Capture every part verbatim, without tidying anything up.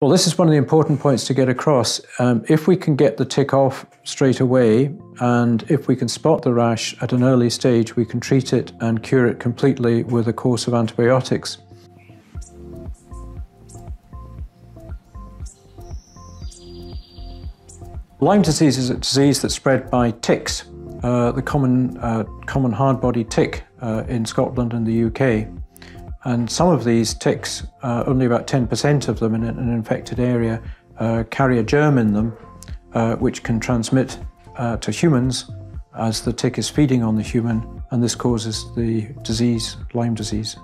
Well, this is one of the important points to get across. Um, if we can get the tick off straight away, and if we can spot the rash at an early stage, we can treat it and cure it completely with a course of antibiotics. Lyme disease is a disease that's spread by ticks, uh, the common, uh, common hard-bodied tick uh, in Scotland and the U K. And some of these ticks, uh, only about ten percent of them in an infected area, uh, carry a germ in them, uh, which can transmit uh, to humans as the tick is feeding on the human, and this causes the disease, Lyme disease.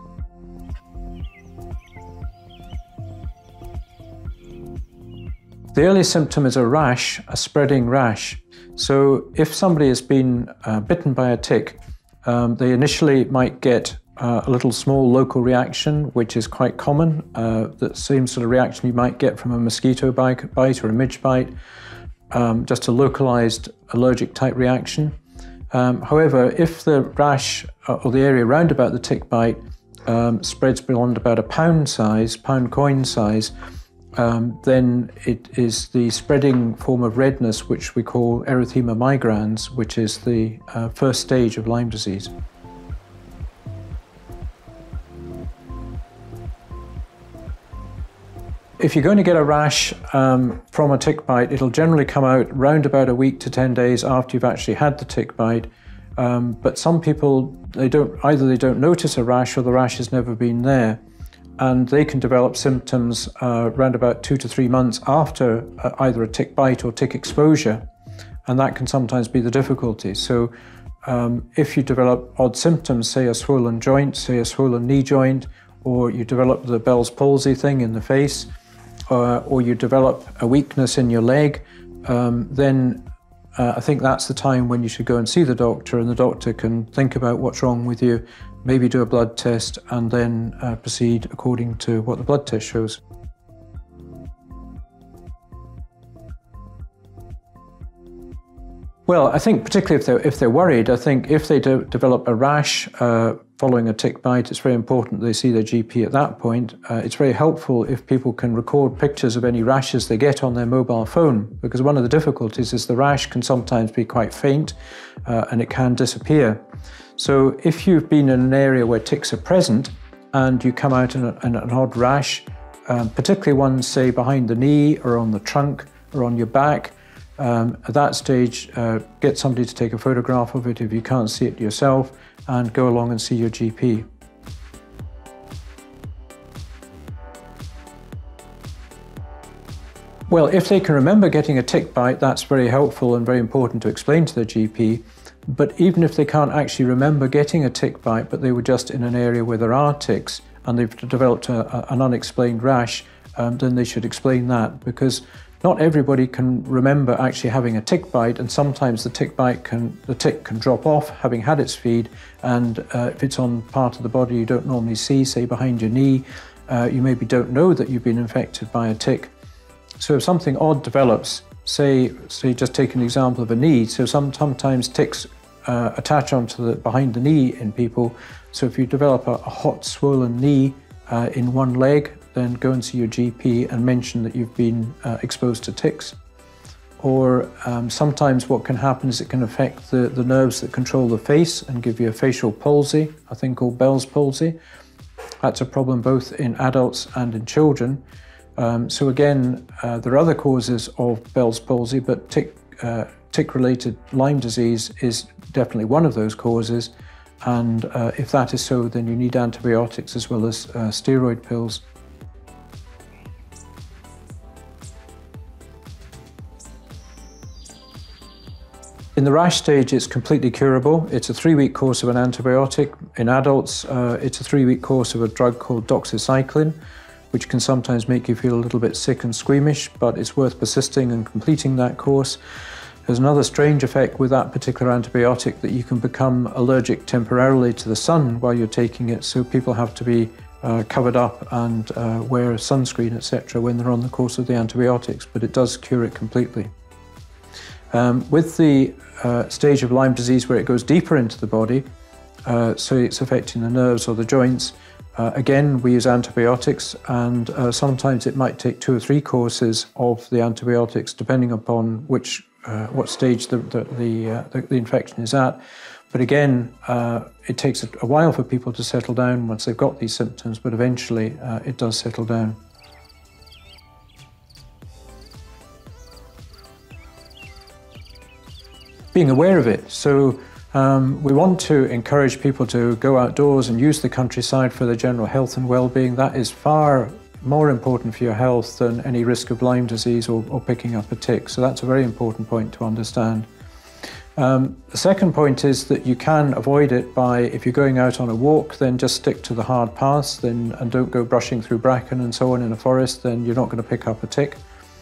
The earliest symptom is a rash, a spreading rash. So if somebody has been uh, bitten by a tick, um, they initially might get uh, a little small local reaction, which is quite common, uh, the same sort of reaction you might get from a mosquito bite, bite or a midge bite, um, just a localized allergic type reaction. Um, however, if the rash or the area round about the tick bite um, spreads beyond about a pound size, pound coin size, Um, then it is the spreading form of redness, which we call erythema migrans, which is the uh, first stage of Lyme disease. If you're going to get a rash um, from a tick bite, it'll generally come out round about a week to ten days after you've actually had the tick bite. Um, but some people, they don't, either they don't notice a rash or the rash has never been there. And they can develop symptoms uh, around about two to three months after uh, either a tick bite or tick exposure, and that can sometimes be the difficulty. So um, if you develop odd symptoms, say a swollen joint, say a swollen knee joint, or you develop the Bell's palsy thing in the face, uh, or you develop a weakness in your leg, um, then uh, I think that's the time when you should go and see the doctor, and the doctor can think about what's wrong with you, maybe do a blood test, and then uh, proceed according to what the blood test shows. Well, I think particularly if they're, if they're worried, I think if they do develop a rash uh, following a tick bite, it's very important they see their G P at that point. Uh, it's very helpful if people can record pictures of any rashes they get on their mobile phone, because one of the difficulties is the rash can sometimes be quite faint uh, and it can disappear. So if you've been in an area where ticks are present and you come out in, a, in an odd rash, um, particularly ones, say, behind the knee or on the trunk or on your back, um, at that stage, uh, get somebody to take a photograph of it if you can't see it yourself, and go along and see your G P. Well, if they can remember getting a tick bite, that's very helpful and very important to explain to their G P. But even if they can't actually remember getting a tick bite, but they were just in an area where there are ticks and they've developed a, a, an unexplained rash, um, then they should explain that, because not everybody can remember actually having a tick bite, and sometimes the tick bite can, the tick can drop off having had its feed, and uh, if it's on part of the body you don't normally see, say behind your knee, uh, you maybe don't know that you've been infected by a tick. So if something odd develops, say, say just take an example of a knee, so some, sometimes ticks uh, attach onto the behind the knee in people. So if you develop a, a hot swollen knee uh, in one leg, then go and see your G P and mention that you've been uh, exposed to ticks. Or um, sometimes what can happen is it can affect the, the nerves that control the face and give you a facial palsy, a thing called Bell's palsy. That's a problem both in adults and in children. Um, so again, uh, there are other causes of Bell's palsy, but tick, uh, tick-related Lyme disease is definitely one of those causes. And uh, if that is so, then you need antibiotics as well as uh, steroid pills. In the rash stage, it's completely curable. It's a three-week course of an antibiotic. In adults, uh, it's a three-week course of a drug called doxycycline, which can sometimes make you feel a little bit sick and squeamish, but it's worth persisting and completing that course. There's another strange effect with that particular antibiotic, that you can become allergic temporarily to the sun while you're taking it, so people have to be uh, covered up and uh, wear sunscreen, et cetera when they're on the course of the antibiotics, but it does cure it completely. Um, with the uh, stage of Lyme disease where it goes deeper into the body, uh, so it's affecting the nerves or the joints, Uh, again, we use antibiotics, and uh, sometimes it might take two or three courses of the antibiotics, depending upon which, uh, what stage the, the, the, uh, the, the infection is at. But again, uh, it takes a while for people to settle down once they've got these symptoms, but eventually uh, it does settle down. Being aware of it. So um, we want to encourage people to go outdoors and use the countryside for their general health and well-being. That is far more important for your health than any risk of Lyme disease or, or picking up a tick. So that's a very important point to understand. Um, the second point is that you can avoid it by, if you're going out on a walk, then just stick to the hard paths, then, and don't go brushing through bracken and so on in a forest, then you're not going to pick up a tick.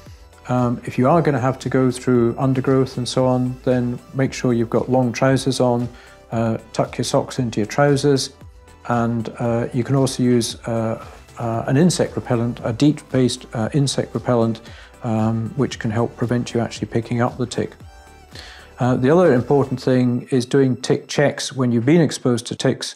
Um, if you are going to have to go through undergrowth and so on, then make sure you've got long trousers on, uh, tuck your socks into your trousers, and uh, you can also use uh, uh, an insect repellent, a DEET-based uh, insect repellent, um, which can help prevent you actually picking up the tick. Uh, the other important thing is doing tick checks when you've been exposed to ticks.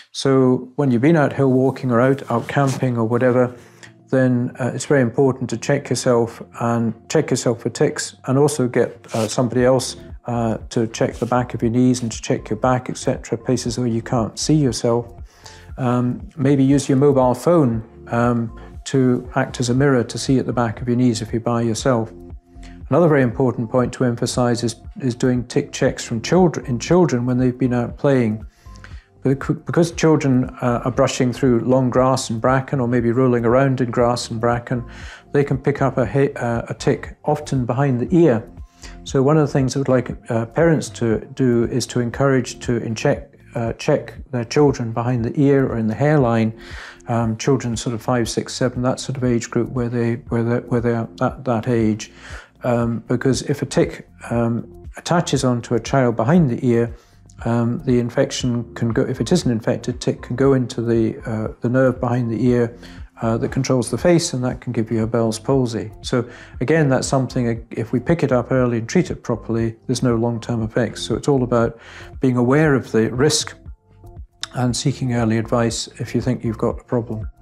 So when you've been out hill walking or out, out camping or whatever, then uh, it's very important to check yourself and check yourself for ticks, and also get uh, somebody else uh, to check the back of your knees and to check your back, et cetera, places where you can't see yourself. Um, maybe use your mobile phone um, to act as a mirror to see at the back of your knees if you're by yourself. Another very important point to emphasize is, is doing tick checks from children, in children when they've been out playing. Because children uh, are brushing through long grass and bracken, or maybe rolling around in grass and bracken, they can pick up a, uh, a tick, often behind the ear. So one of the things I would like uh, parents to do is to encourage to check, uh, check their children behind the ear or in the hairline. Um, children sort of five, six, seven, that sort of age group where they where they where they are that that age, um, because if a tick um, attaches onto a child behind the ear, Um, the infection can go, if it is an infected tick, can go into the, uh, the nerve behind the ear uh, that controls the face, and that can give you a Bell's palsy. So again, that's something, if we pick it up early and treat it properly, there's no long-term effects. So it's all about being aware of the risk and seeking early advice if you think you've got a problem.